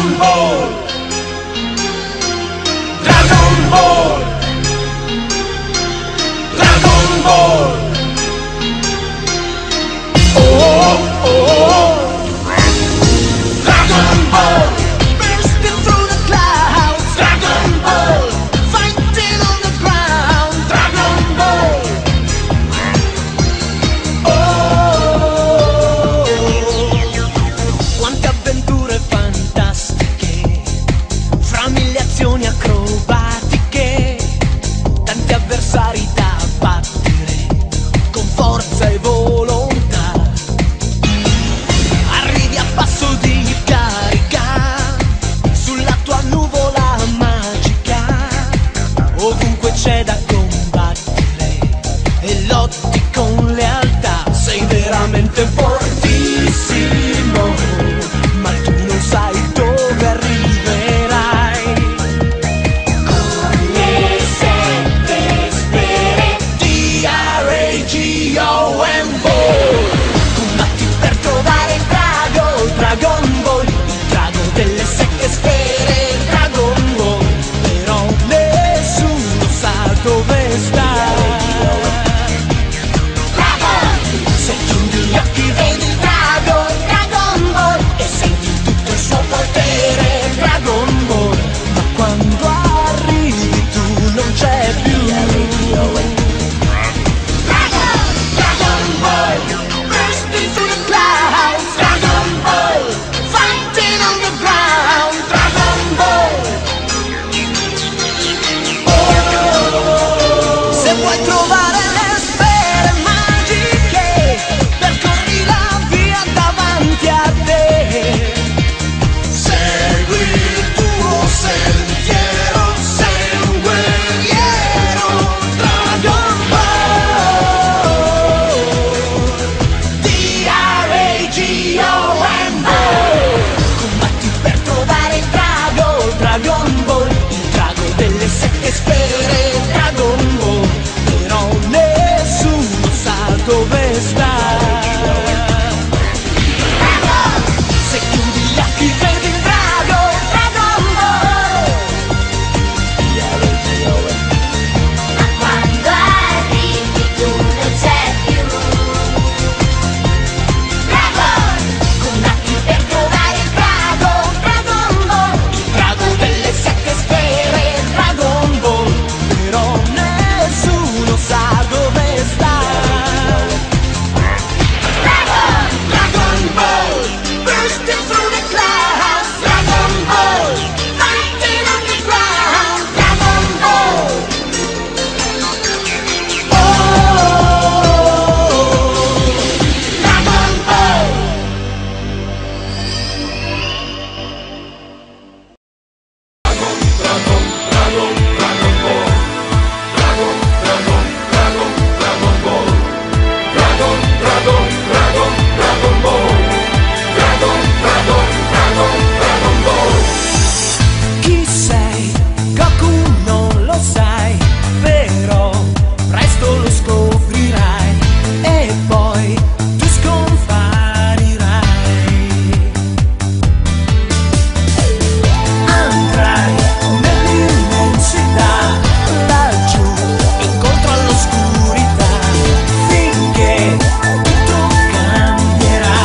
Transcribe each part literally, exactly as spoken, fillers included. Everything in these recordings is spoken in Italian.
Dragon Ball, Dragon Ball, Dragon Ball. Oh, oh, oh. Dragon Ball, bursting through the clouds. Dragon Ball, fighting on the ground. Dragon Ball. Oh, quante avventure fantastiche, fra mille azioni acrobatiche, tanti avversari da battere con forza e volontà. Arrivi a passo di carica sulla tua nuvola magica, ovunque c'è da combattere e lotti con lealtà. Sei veramente fortissimo, ma tu non sai dove arriverai. Con le sette sfere D R A G O N Ball, combatti per trovare il drago, il Dragon Ball, il drago delle sette sfere, Dragon Ball, però nessuno sa dove sta. Se chiudi gli occhi vedi il drago, il Dragon Ball, e senti tutto il suo potere, Dragon Ball, ma quando arrivi tu non c'è più. Dragon, Dragon Ball, bursting through the clouds. Dragon Ball, fighting on the ground. Dragon Ball. Oh, se vuoi trovare le sfere magiche, percorri la via davanti a te. Segui il tuo sentiero, sei un guerriero. Dragon Ball, D R A G O N Ball, combatti per trovare il drago, il Dragon Ball, il drago delle sette sfere, Dragon Ball, però nessuno sa dove sta. Se chiudi gli occhi vedi il drago, Dragon Ball, ma quando arrivi tu non c'è più. Dragon, combatti per trovare il drago, Dragon Ball, il drago delle sette sfere, Dragon Ball, però nessuno sa dove sta. Dragon, Dragon Ball, bursting through the clouds. Dragon Ball, fighting on the ground. Dragon Ball. Oh, Dragon Ball. Chi sei? Goku non lo sai, però presto lo scoprirai e poi tu scomparirai. Andrai nell'immensità, laggiù, incontro all'oscurità, finché tutto cambierà.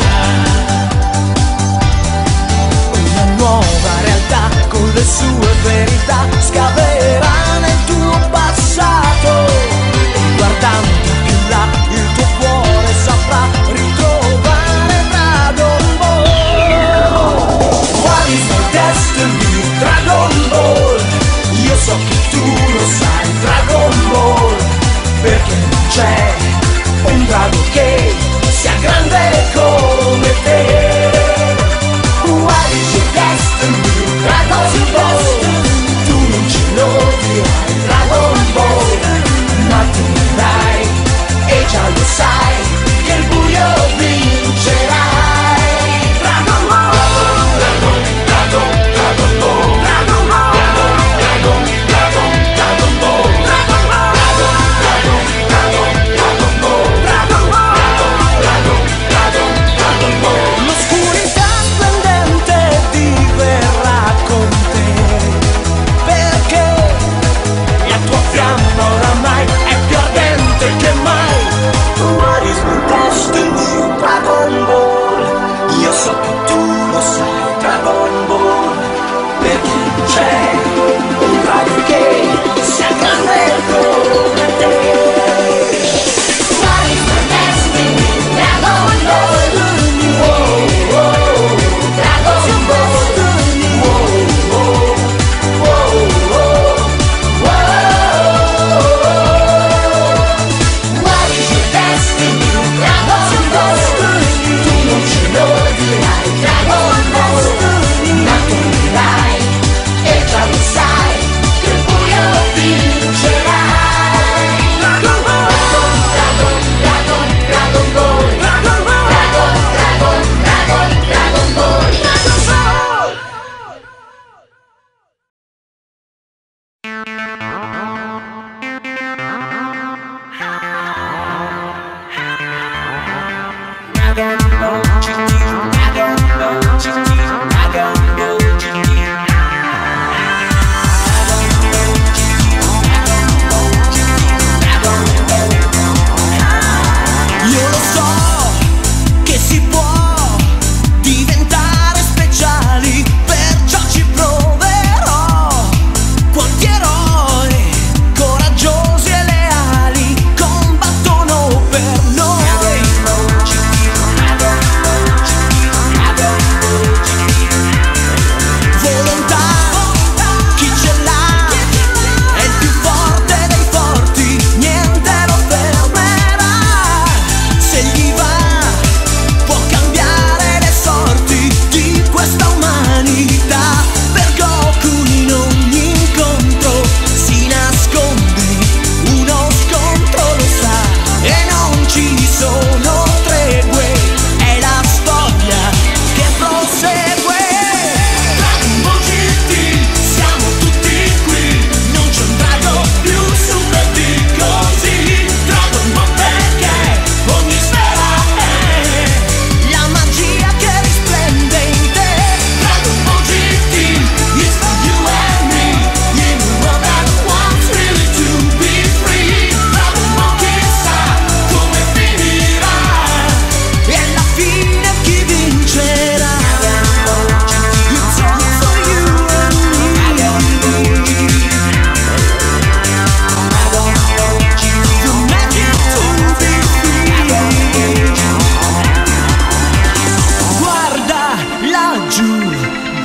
Una nuova realtà con le sue verità scaverà nel tuo passato, e guardando più là il tuo cuore saprà ritrovare Dragon Ball. What is your destiny, Dragon Ball? Io so che tu lo sai, Dragon Ball, perché non c'è un drago che sia grande come te. What is your destiny, Dragon Ball? Tu non ci lo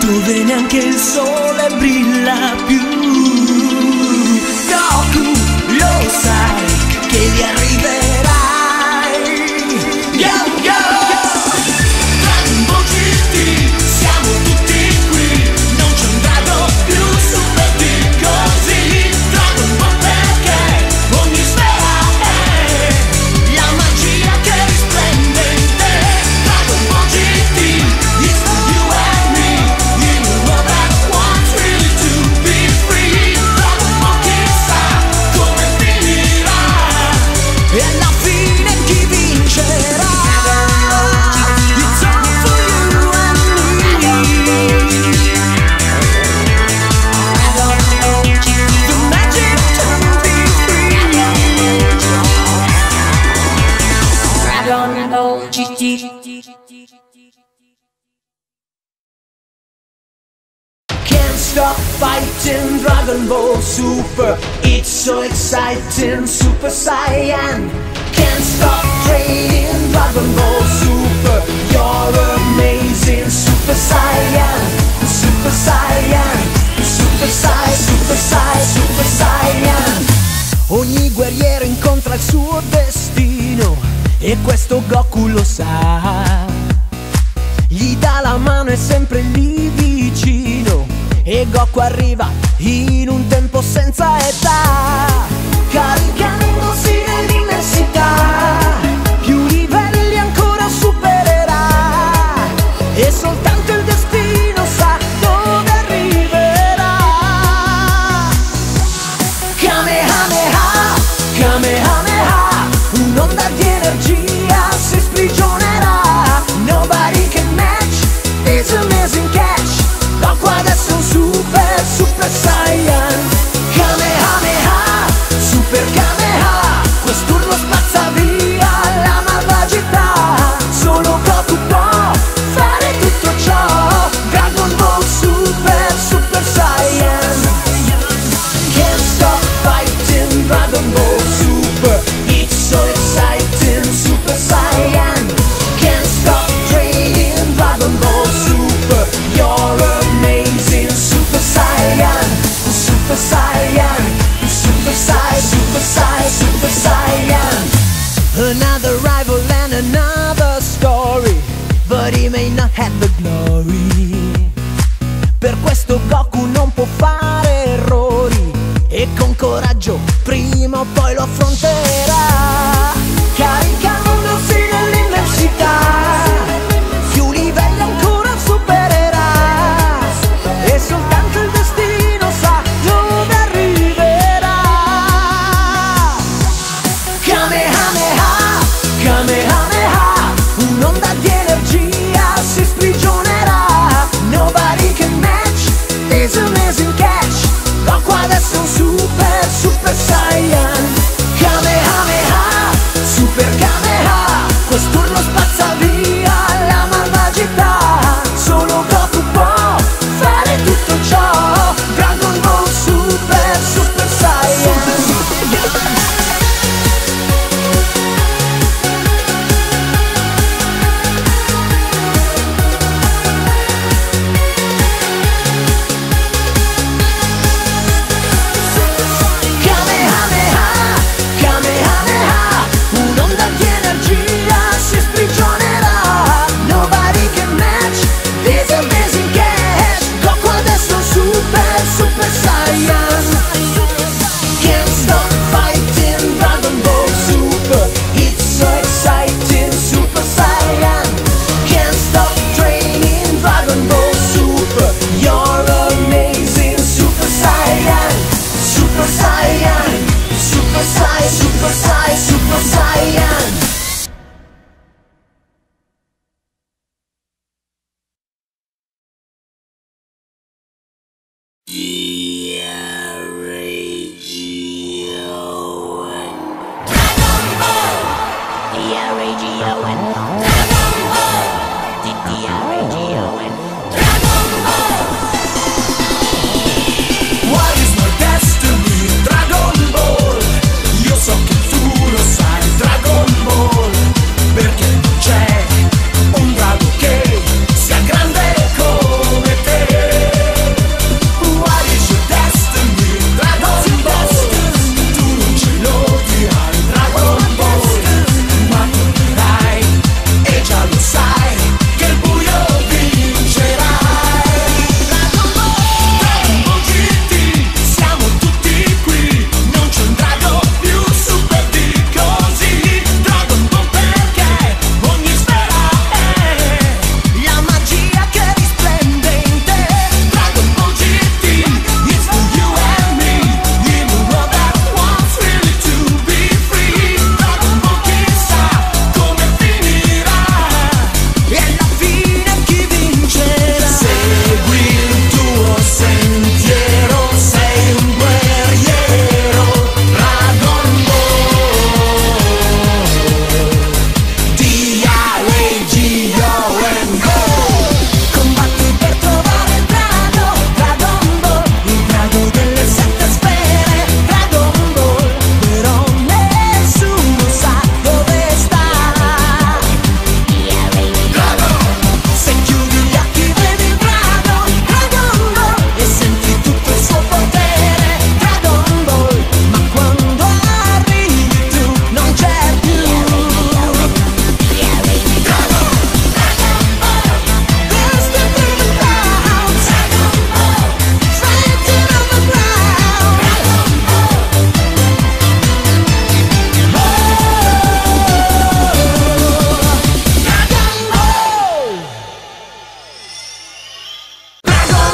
dove neanche il sole brilla più. Goku, lo sai che li arriverai. Go, go! Dragon Ball G T, siamo tutti qui, non c'è un drago più super di così. Dragon Ball perché ogni sfera è la magia che risplende in te. Dragon Ball G T, it's for you and me, you know that wants really to be free. Dragon Ball chissà come finirà, e alla fine chi vincerà? It's all for you and me. The magic to be free. Dragon Ball G T. Can't stop fighting Dragon Ball Super, it's so exciting, Super Saiyan. Can't stop training Dragon Ball Super, you're amazing, Super Saiyan. Super Saiyan, Super Sai, Super Sai, Super Saiyan. Ogni guerriero incontra il suo destino e questo Goku lo sa. Gli dà la mano, è sempre lì vicino, e Goku arriva in un tempo senza età, caricandosi nell'immensità. Più livelli ancora supererà, e soltanto il destino sa dove arriverà. Kamehameha, Kamehameha, un'onda di energia si sprigionerà. Nobody can match this amazing catch. Goku adesso è un super, super Saiyan. Kamehameha, super Kameha, quest'urlo spazza via la malvagità. Solo Goku può fare tutto ciò. Dragon Ball Super, Super Saiyan. Can't stop fighting Dragon Ball Super, it's so exciting, Super Saiyan. Can't stop training Dragon Ball Super, you're amazing, Super Saiyan. Super Saiyan, Super Sai, Super Sai, Super Saiyan. Another rival and another story, but he may not have the glory. Per questo Goku non può fare errori, e con coraggio prima o poi lo affronterà, caricandosi nell'immensità. Più livelli ancora supererà, e soltanto il destino sa dove arriverà. Kamehameha, Kamehameha, un'onda di energia si sprigionerà. Nobody can match this amazing catch. Goku adesso è un super, super Saiyan. Kamehameha, super Kameha, quest'urlo spazza via la malvagità. Solo Goku può fare tutto ciò. Dragon Ball Super, Super Saiyan. Kamehameha, Kamehameha, un'onda di energia si sprigionerà. Nobody can match this amazing catch. Goku adesso è un super, super Saiyan. Can't stop fighting Dragon Ball Super, it's so exciting, Super Saiyan. Can't stop training Dragon Ball Super, you're amazing, Super Saiyan. Super Saiyan, Super Sai, Super Sai, Super Saiyan. What is my destiny? Dragon Ball. Io so che tu lo sai, Dragon Ball. Perché non c'è un drago che sia grande come te.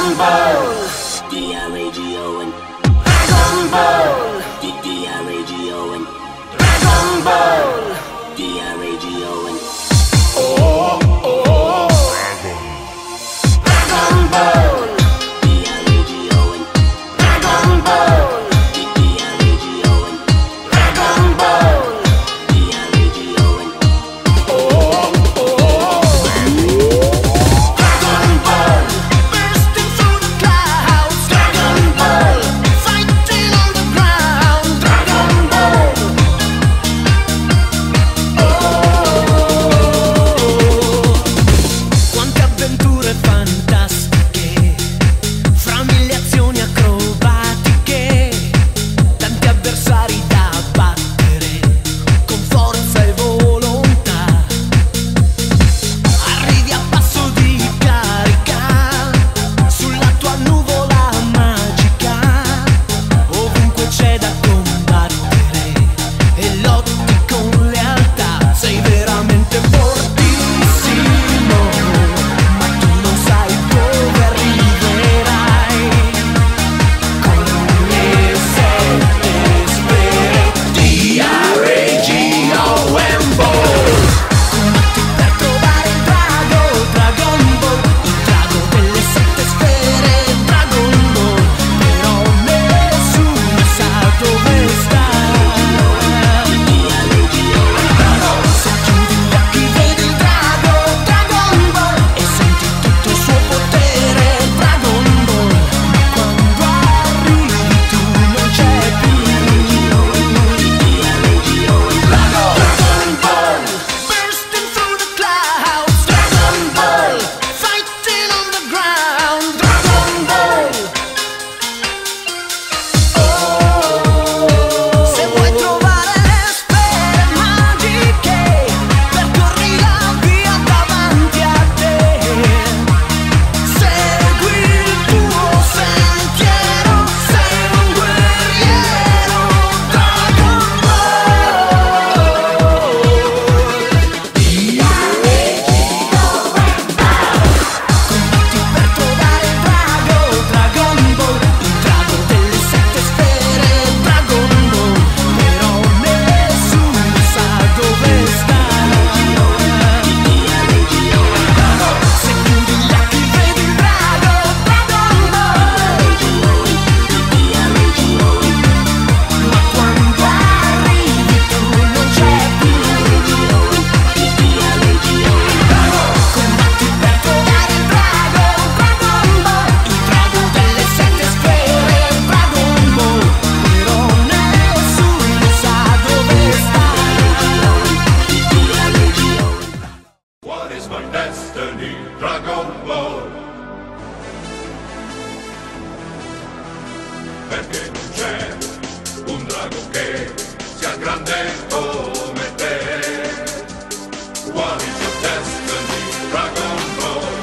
Dragon Ball, D R A G O N. Dragon Ball, D R A G O N. Dragon Ball, D R A G O N. Oh, oh, oh. Dragon Ball, D R A G O N. Dragon Ball, D R A G O N. Dragon Ball, D R A G O N. Oh, oh, oh. Dragon Ball, bursting through the clouds. Dragon Ball, fighting on the ground. Dragon Ball. Quante avventure fantastiche, fra mille azioni acrobatiche, tanti avversari da battere, con forza e volontà. Arrivi a passo di carica, sulla tua nuvola magica, ovunque c'è da combattere, e lotti con lealtà. Sei veramente fortissimo, ma tu non sai dove arriverai. Con le sette sfere D R A G O N Ball. Combatti per trovare il drago, Dragon Ball, il drago delle sette sfere, Dragon Ball. Però nessuno sa dove sta. Se chiudi gli occhi vedi il drago, Dragon Ball, e senti tutto il suo potere, Dragon Ball. Ma quando arrivi tu non c'è più. Dragon Ball, bursting through the clouds. Dragon Ball, fighting on the ground. Dragon Ball. Oh, se vuoi trovare le sfere magiche, percorri la via davanti a te. Segui il tuo sentiero, sei un guerriero. Dragon Ball, D R A G O N. Combatti per trovare il drago, Dragon Ball, il drago delle sette sfere, Dragon Ball. Però nessuno sa dove sta. Se chiudi gli occhi vedi il drago, Dragon Ball. Ma quando arrivi tu non c'è più. Combatti per trovare il drago, Dragon Ball, il drago delle sette sfere, Dragon Ball. Però nessuno sa dove sta. What is my destiny? Dragon Ball. Perché non c'è un drago che sia grande come te. What is your destiny? Dragon Ball.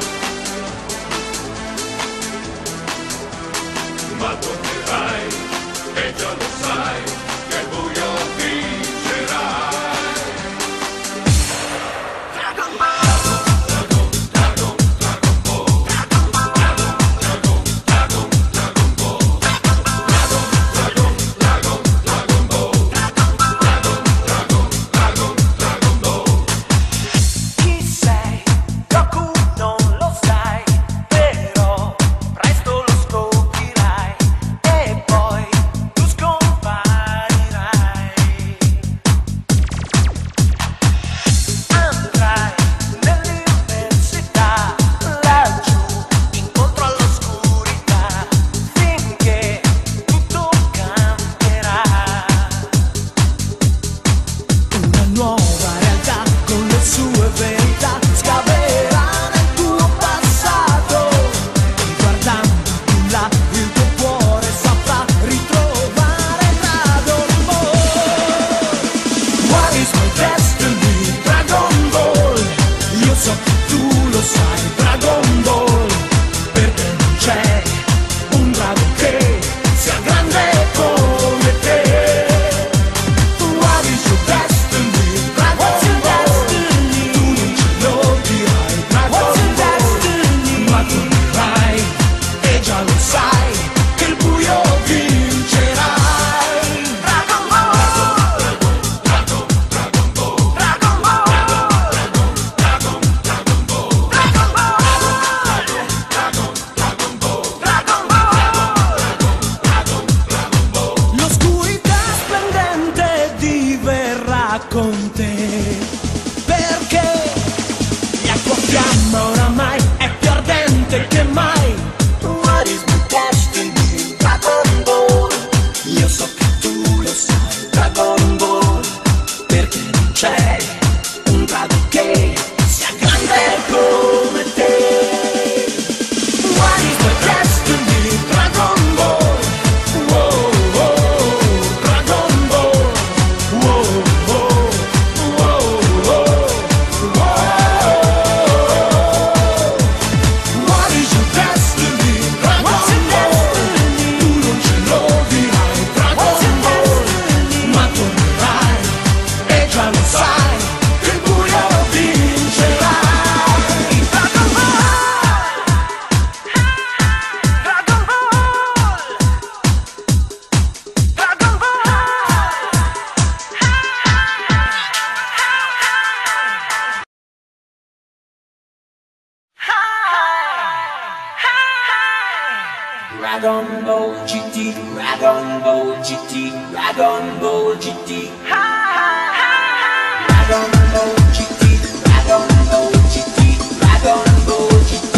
Ma tornerai, e già lo sai, che il buio vincerai. Chi sei? Goku non lo sai, però presto lo scoprirai, e poi tu scomparerai. Dragon Ball G T, Dragon Ball G T, Dragon Ball G T, Dragon Ball G T, Dragon Ball G T, Dragon Ball G T.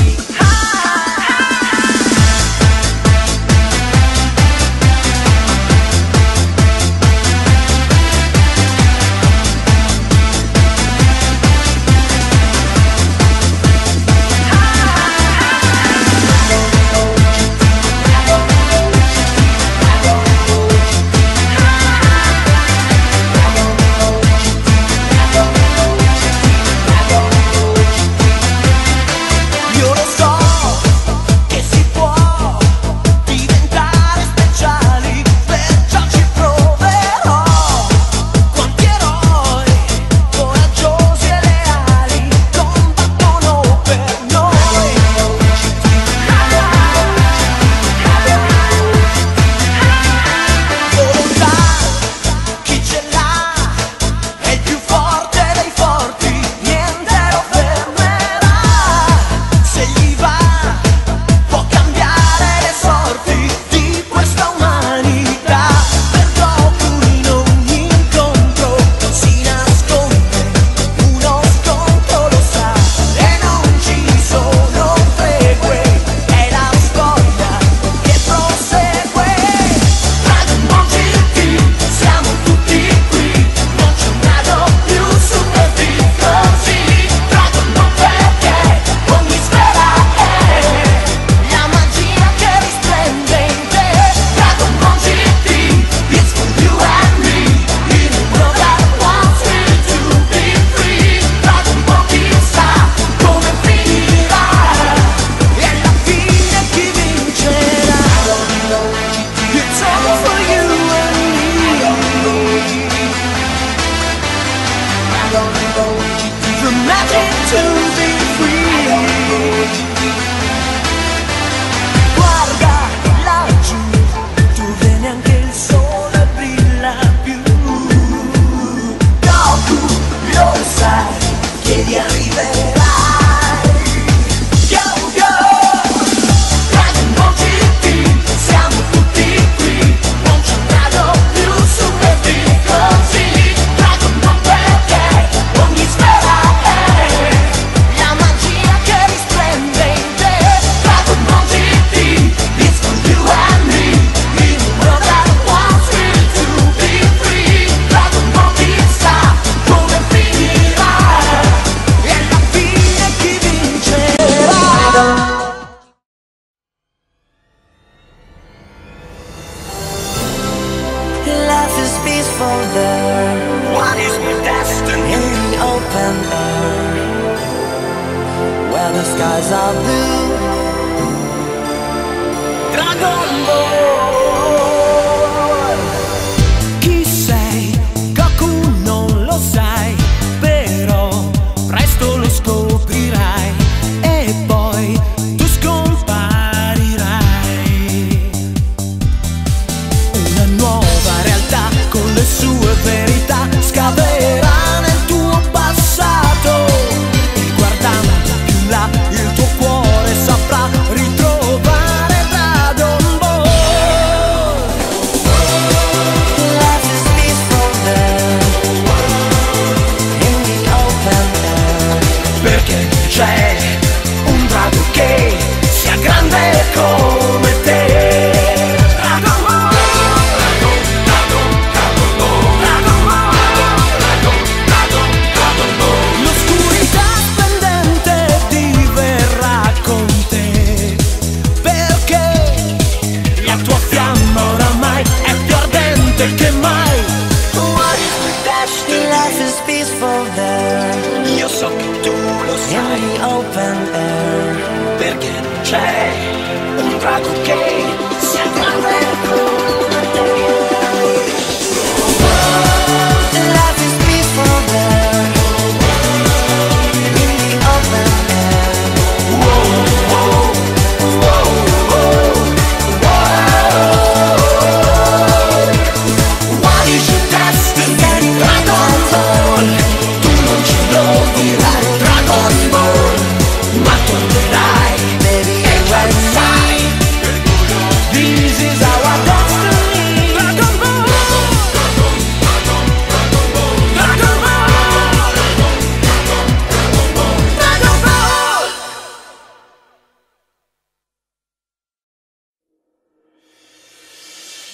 Ma tornerai, baby, e sai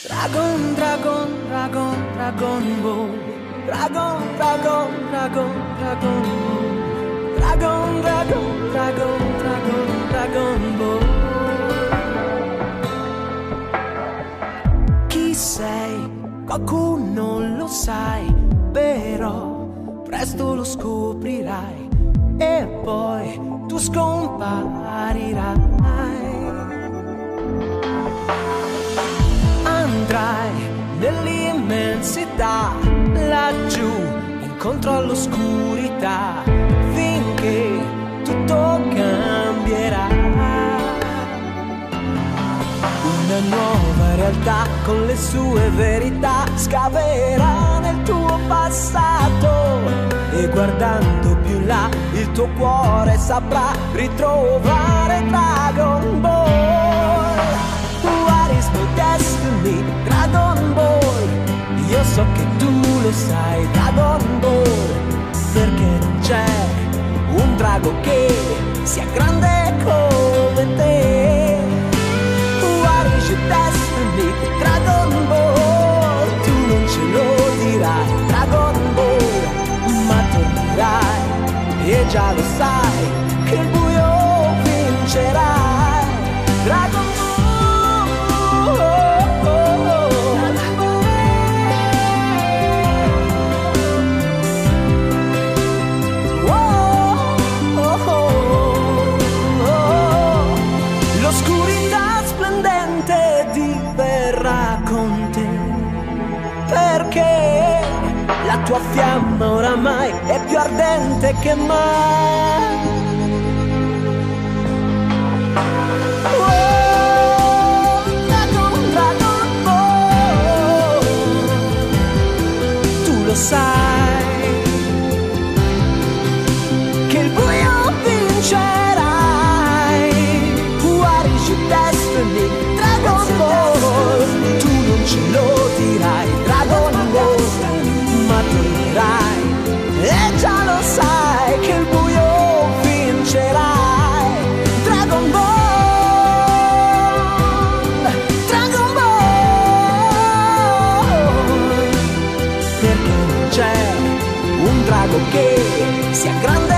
Dragon, dragon, dragon, dragon ball. Dragon, dragon, dragon, dragon ball. Dragon, dragon, dragon, dragon, dragon ball. Chi sei? Qualcuno lo sai, però presto lo scoprirai e poi tu scomparirai. Andrai nell'immensità, laggiù, incontro all'oscurità, finché tutto cambierà. Una nuova realtà con le sue verità scaverà nel tuo passato e guardando più là il tuo cuore saprà ritrovare Dragon Ball. What is my destiny? Dragon Ball. Io so che tu lo sai, Dragon Ball, perché non c'è un drago che sia grande come te. What is your destiny? Dragon Ball. Tu non ce lo dirai, Dragon Ball, ma tornerai e già lo sai che il buio vincerai. Dragon Ball. L'oscurità splendente diverrà con te, perché la tua fiamma oramai è più ardente che mai. Oh, Dragon, Dragon Ball, tu lo sai che il buio vincerai. Destiny, Dragon Ball. Tu non ce lo dirai, Dragon Ball, ma tornerai e già lo sai che il buio vincerai. Dragon Ball, Dragon Ball, perché non c'è un drago che sia grande